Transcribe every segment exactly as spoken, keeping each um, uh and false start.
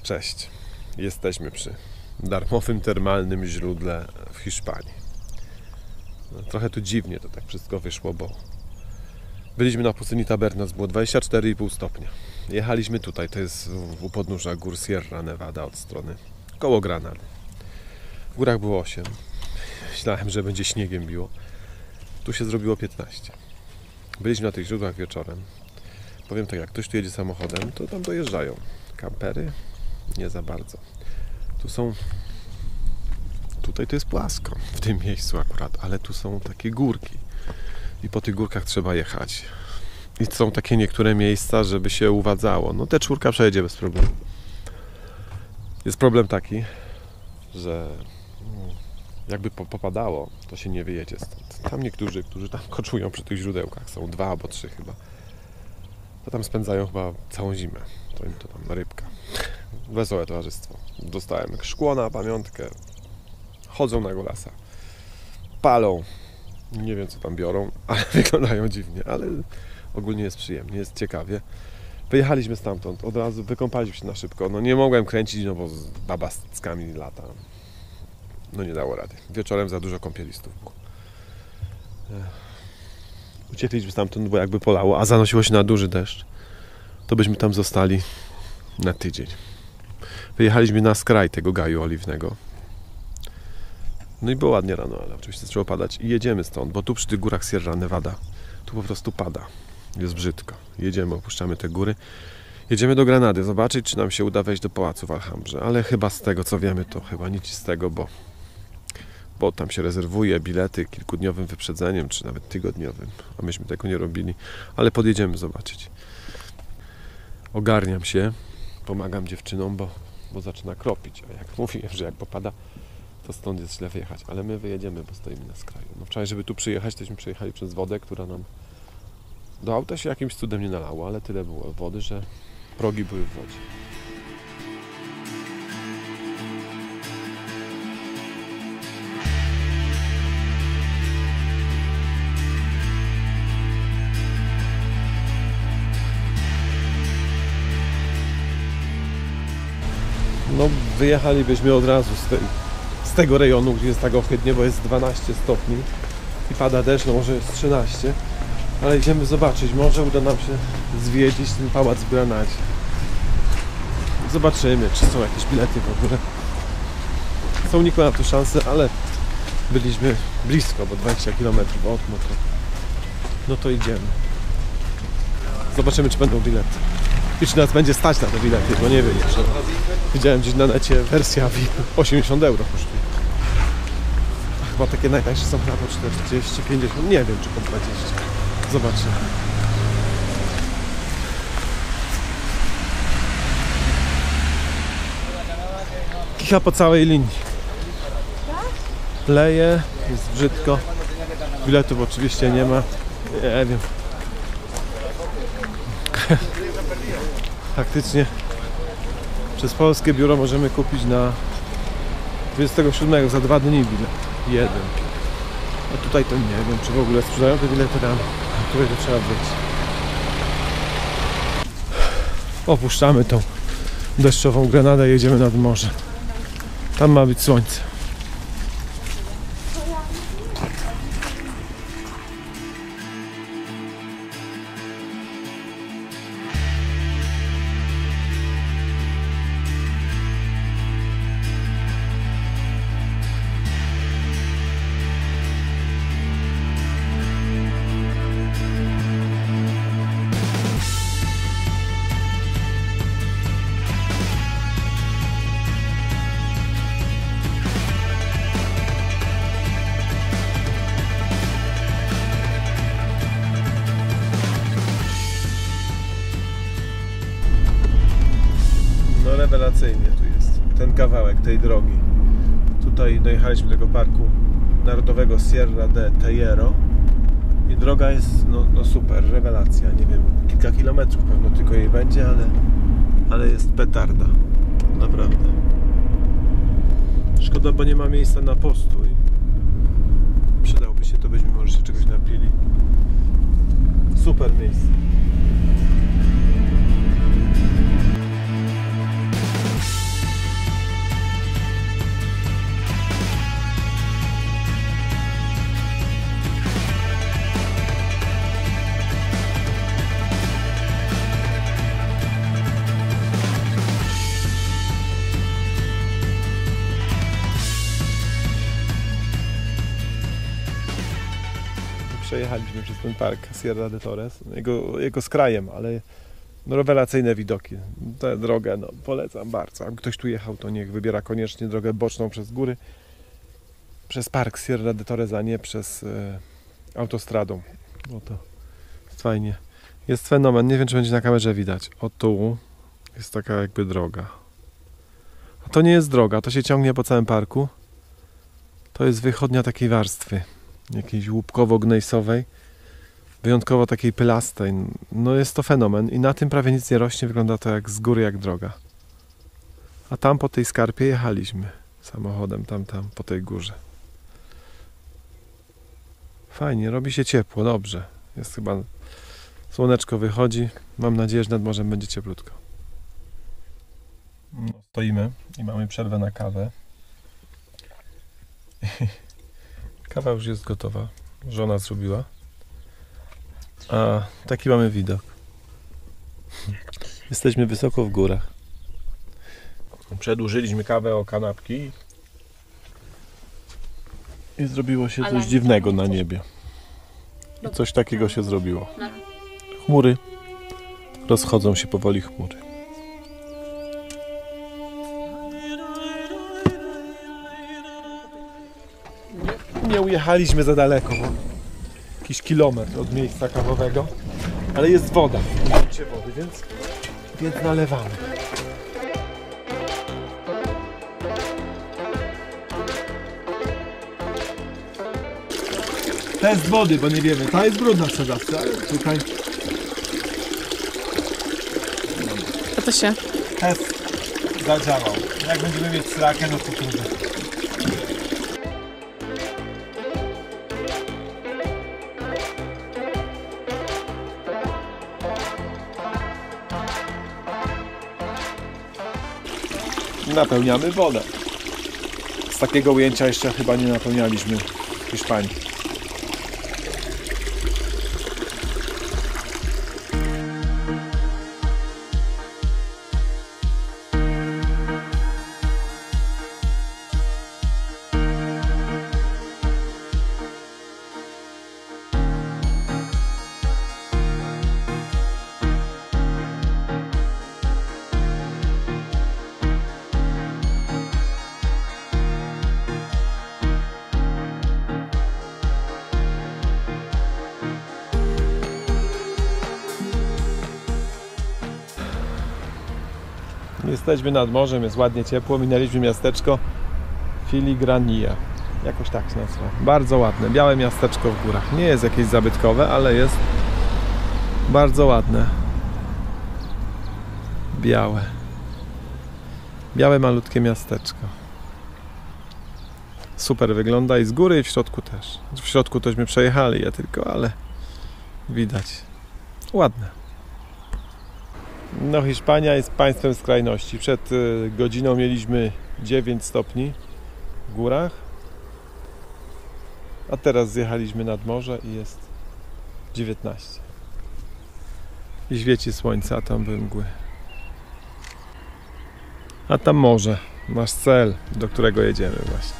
Cześć, jesteśmy przy darmowym termalnym źródle w Hiszpanii. No, trochę tu dziwnie to tak wszystko wyszło, bo byliśmy na pustyni Tabernas, było dwadzieścia cztery i pół stopnia. Jechaliśmy tutaj, to jest u podnóża gór Sierra Nevada od strony koło Granady. W górach było osiem. Myślałem, że będzie śniegiem biło. Tu się zrobiło piętnaście. Byliśmy na tych źródłach wieczorem. Powiem tak, jak ktoś tu jedzie samochodem, to tam dojeżdżają kampery. Nie za bardzo. Tu są... Tutaj to jest płasko, w tym miejscu akurat, ale tu są takie górki. I po tych górkach trzeba jechać. I są takie niektóre miejsca, żeby się uwadzało. No te czwórka przejedzie bez problemu. Jest problem taki, że jakby popadało, to się nie wyjedzie stąd. Tam niektórzy, którzy tam koczują przy tych źródełkach, są dwa albo trzy chyba, to tam spędzają chyba całą zimę. To im to tam rybka. Wesołe towarzystwo. Dostałem szkło na pamiątkę. Chodzą na golasa. Palą. Nie wiem, co tam biorą, ale wyglądają dziwnie. Ale ogólnie jest przyjemnie, jest ciekawie. Wyjechaliśmy stamtąd. Od razu wykąpaliśmy się na szybko. No nie mogłem kręcić, no bo z baba z cyckami lata. No nie dało rady. Wieczorem za dużo kąpielistów było. Uciekliśmy stamtąd, bo jakby polało, a zanosiło się na duży deszcz. To byśmy tam zostali na tydzień. Wyjechaliśmy na skraj tego gaju oliwnego. No i było ładnie rano, ale oczywiście zaczęło padać i jedziemy stąd, bo tu przy tych górach Sierra Nevada tu po prostu pada. Jest brzydko. Jedziemy, opuszczamy te góry. Jedziemy do Granady, zobaczyć, czy nam się uda wejść do pałacu w Alhambrze, ale chyba z tego, co wiemy, to chyba nic z tego, bo, bo tam się rezerwuje bilety kilkudniowym wyprzedzeniem, czy nawet tygodniowym, a myśmy tego nie robili, ale podjedziemy zobaczyć. Ogarniam się, pomagam dziewczynom, bo, bo zaczyna kropić, a jak mówiłem, że jak popada, to stąd jest źle wyjechać, ale my wyjedziemy, bo stoimy na skraju. No wczoraj, żeby tu przyjechać, tośmy przejechali przez wodę, która nam do auta się jakimś cudem nie nalało, ale tyle było wody, że progi były w wodzie. No wyjechalibyśmy od razu z, tej, z tego rejonu, gdzie jest tak ohydnie, bo jest dwanaście stopni i pada deszcz, no może jest trzynaście, ale idziemy zobaczyć, może uda nam się zwiedzić ten pałac w Granadzie. Zobaczymy, czy są jakieś bilety w ogóle. Są nikłe na to szanse, ale byliśmy blisko, bo dwadzieścia kilometrów od, no to, no to idziemy. Zobaczymy, czy będą bilety. I czy nas będzie stać na te bilety, bo nie wiem jeszcze. Widziałem gdzieś na necie wersja V I P osiemdziesiąt euro kosztuje. A chyba takie najtańsze są chyba po czterdzieści, pięćdziesiąt, nie wiem czy po dwadzieścia. Zobaczymy. Kicha po całej linii. Leje, jest brzydko. Biletów oczywiście nie ma. Nie wiem. Faktycznie przez polskie biuro możemy kupić na dwudziestego siódmego za dwa dni bilet. Jeden. A tutaj to nie wiem, czy w ogóle sprzedają te bilety tam, które to trzeba być. Opuszczamy tą deszczową Granadę i jedziemy nad morze. Tam ma być słońce. Rewelacyjnie tu jest ten kawałek tej drogi. Tutaj dojechaliśmy do tego parku narodowego Sierra de Tejeiro i droga jest no, no super, rewelacja. Nie wiem, kilka kilometrów pewno tylko jej będzie, ale, ale jest petarda. Naprawdę. Szkoda, bo nie ma miejsca na postój. Przydałby się, to byśmy może się czegoś napili. Super miejsce. przejechaliśmy przez ten park Sierra de Torres, jego, jego skrajem, ale no, rewelacyjne widoki. Tę drogę no, polecam bardzo. Jak ktoś tu jechał, to niech wybiera koniecznie drogę boczną przez góry, przez park Sierra de Torres, a nie przez e, autostradą. No to jest fajnie. Jest fenomen, nie wiem, czy będzie na kamerze widać. O tu jest taka jakby droga. A to nie jest droga, to się ciągnie po całym parku. To jest wychodnia takiej warstwy, jakiejś łupkowo-gnejsowej, wyjątkowo takiej pylastej. No jest to fenomen i na tym prawie nic nie rośnie, wygląda to jak z góry, jak droga. A tam po tej skarpie jechaliśmy samochodem, tam, tam, po tej górze. Fajnie, robi się ciepło, dobrze. Jest chyba... Słoneczko wychodzi, mam nadzieję, że nad morzem będzie cieplutko. No, stoimy i mamy przerwę na kawę. Kawa już jest gotowa, żona zrobiła. A taki mamy widok. Jesteśmy wysoko w górach. Przedłużyliśmy kawę o kanapki i zrobiło się coś dziwnego na niebie. Coś takiego się zrobiło. Chmury. Rozchodzą się powoli chmury. Nie ujechaliśmy za daleko, bo jakiś kilometr od miejsca kawowego, ale jest woda, użycie wody, więc, więc nalewamy. Test wody, bo nie wiemy, ta jest brudna sprzedawca, ale tutaj... A to się? Test zadziałał. Jak będziemy mieć srakę, no to trudno. Napełniamy wodę. Z takiego ujęcia jeszcze chyba nie napełnialiśmy w Hiszpanii. Jesteśmy nad morzem, jest ładnie ciepło, minęliśmy miasteczko Filigrania. Jakoś tak się nazywa. Bardzo ładne, białe miasteczko w górach. Nie jest jakieś zabytkowe, ale jest bardzo ładne. Białe. Białe, malutkie miasteczko. Super wygląda i z góry i w środku też. W środku tośmy przejechali je tylko, ale widać. Ładne. No, Hiszpania jest państwem skrajności. Przed y, godziną mieliśmy dziewięć stopni w górach, a teraz zjechaliśmy nad morze i jest dziewiętnaście. I świeci słońce, a tam były mgły. A tam morze, nasz cel, do którego jedziemy właśnie.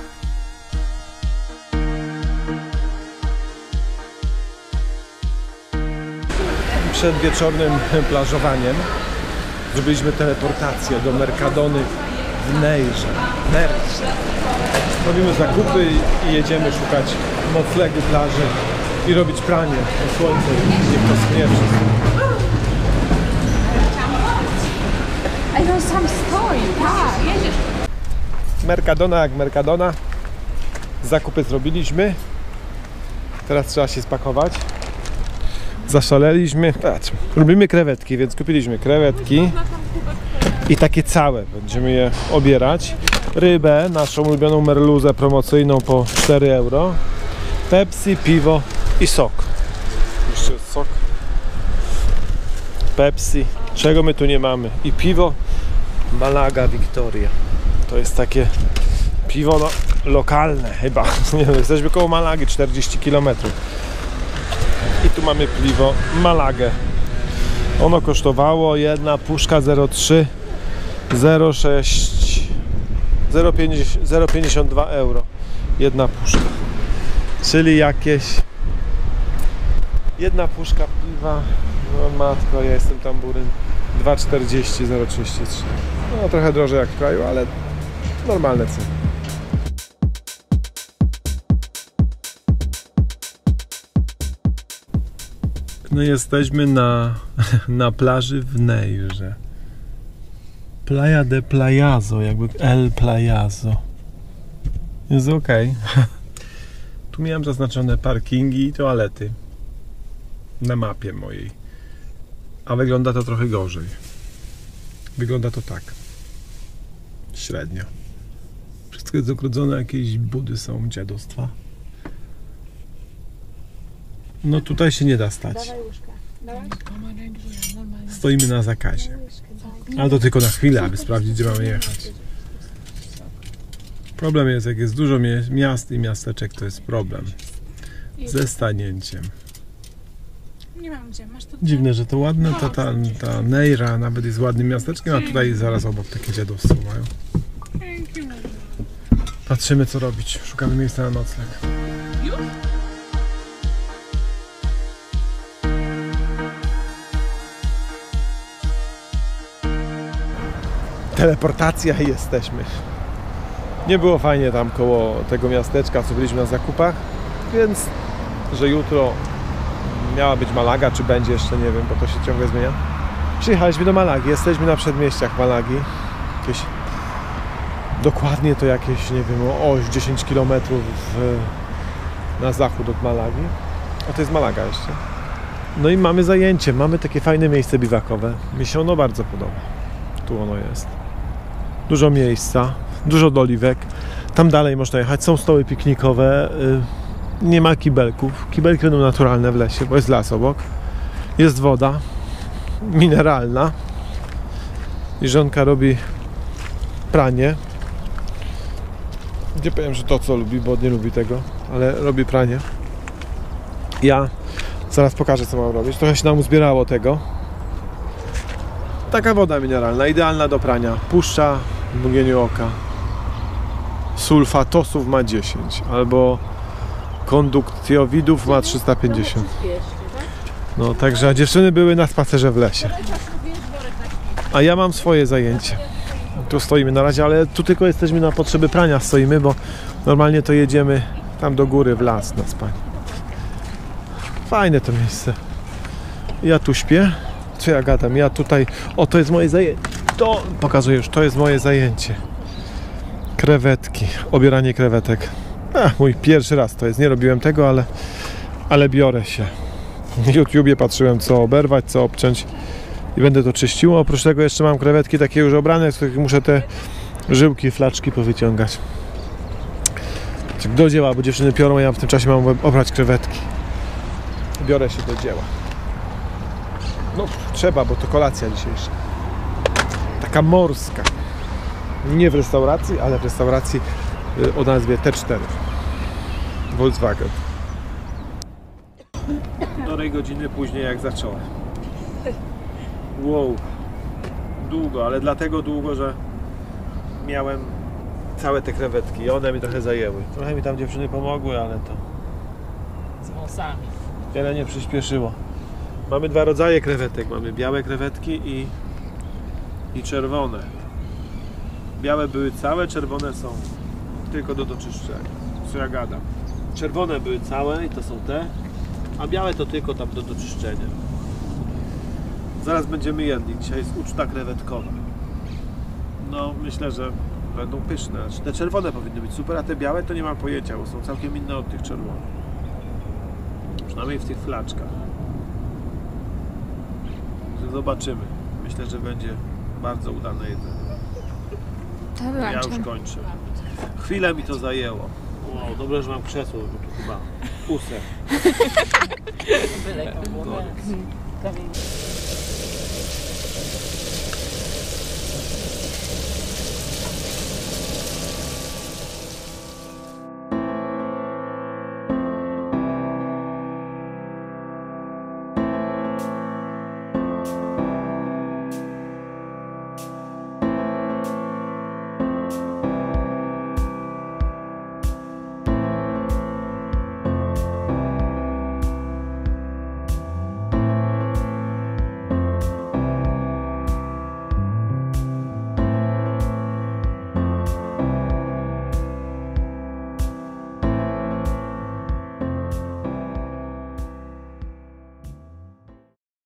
Przed wieczornym plażowaniem zrobiliśmy teleportację do Mercadony w Neirze. Neirze. Robimy zakupy i jedziemy szukać noclegu, plaży i robić pranie na słońce. Niech to schnie wszystko. I know some story, tak. Mercadona jak Mercadona. Zakupy zrobiliśmy. Teraz trzeba się spakować. Zaszaleliśmy. Patrz, lubimy krewetki, więc kupiliśmy krewetki i takie całe. Będziemy je obierać. Rybę, naszą ulubioną merluzę promocyjną po cztery euro. Pepsi, piwo i sok. Jeszcze jest sok. Pepsi. Czego my tu nie mamy? I piwo Malaga Victoria. To jest takie piwo no, lokalne chyba. Nie wiem, jesteśmy koło Malagi, czterdzieści kilometrów. I tu mamy piwo Malagę. Ono kosztowało jedna puszka zero przecinek trzy, zero przecinek sześć, zero przecinek pięćdziesiąt dwa euro. Jedna puszka. Czyli jakieś Jedna puszka piwa, no matko, ja jestem tamburyn, dwa czterdzieści, zero trzydzieści trzy. No trochę drożej jak w kraju, ale normalne ceny. No jesteśmy na, na plaży w Neirze. Playa de Playazo, jakby El Playazo. Jest ok. Tu miałem zaznaczone parkingi i toalety na mapie mojej, a wygląda to trochę gorzej. Wygląda to tak średnio. Wszystko jest ogrodzone, jakieś budy są, dziadostwa. No tutaj się nie da stać. Stoimy na zakazie. Ale to tylko na chwilę, aby sprawdzić, gdzie mamy jechać. Problem jest, jak jest dużo miast i miasteczek, to jest problem ze stanięciem. Nie mam gdzie, masz tu... Dziwne, że to ładne, ta, ta, ta Neira nawet jest ładnym miasteczkiem, a tutaj zaraz obok takie dziadostwo mają. Patrzymy, co robić. Szukamy miejsca na nocleg. Już? Teleportacja i jesteśmy. Nie było fajnie tam koło tego miasteczka, co byliśmy na zakupach, więc że jutro miała być Malaga, czy będzie jeszcze, nie wiem, bo to się ciągle zmienia. Przyjechaliśmy do Malagi, jesteśmy na przedmieściach Malagi. Jakieś, dokładnie to jakieś, nie wiem, o dziesięć kilometrów w, na zachód od Malagi. A to jest Malaga jeszcze. No i mamy zajęcie, mamy takie fajne miejsce biwakowe. Mi się ono bardzo podoba. Tu ono jest. Dużo miejsca, dużo doliwek. Tam dalej można jechać, są stoły piknikowe. Nie ma kibelków. Kibelki będą naturalne w lesie, bo jest las obok. Jest woda mineralna. I żonka robi pranie. Nie powiem, że to co lubi, bo nie lubi tego, ale robi pranie. Ja zaraz pokażę, co mam robić. Trochę się nam uzbierało tego. Taka woda mineralna, idealna do prania. Puszcza w mgnieniu oka. Sulfatosów ma dziesięć, albo konduktiowidów ma trzysta pięćdziesiąt. No, także a dziewczyny były na spacerze w lesie. A ja mam swoje zajęcie. Tu stoimy na razie, ale tu tylko jesteśmy na potrzeby prania stoimy, bo normalnie to jedziemy tam do góry w las na spanie. Fajne to miejsce. Ja tu śpię. Co ja gadam? Ja tutaj... O, to jest moje zajęcie. To pokazuję już, to jest moje zajęcie. Krewetki. Obieranie krewetek. Ach, mój pierwszy raz to jest. Nie robiłem tego, ale, ale biorę się. Na YouTubie patrzyłem, co oberwać, co obciąć i będę to czyścił. Oprócz tego jeszcze mam krewetki takie już obrane, z których muszę te żyłki, flaczki powyciągać. Do dzieła, bo dziewczyny piorą, a ja w tym czasie mam obrać krewetki. Biorę się do dzieła. No trzeba, bo to kolacja dzisiejsza. Taka morska. Nie w restauracji, ale w restauracji o nazwie T cztery. Volkswagen. Półtorej godziny później jak zacząłem. Wow. Długo, ale dlatego długo, że miałem całe te krewetki i one mi trochę zajęły. Trochę mi tam dziewczyny pomogły, ale to Z wąsami. wiele nie przyspieszyło. Mamy dwa rodzaje krewetek. Mamy białe krewetki i, i czerwone. Białe były całe, czerwone są tylko do doczyszczenia. Co ja gadam. Czerwone były całe i to są te, a białe to tylko tam do doczyszczenia. Zaraz będziemy jedli. Dzisiaj jest uczta krewetkowa. No myślę, że będą pyszne. Te czerwone powinny być super, a te białe to nie mam pojęcia, bo są całkiem inne od tych czerwonych. Przynajmniej w tych flaczkach. Zobaczymy. Myślę, że będzie bardzo udane jedzenie. Ja już kończę. Chwilę mi to zajęło. Wow, dobrze, że mam krzesło, bo tu chyba usę. Byle,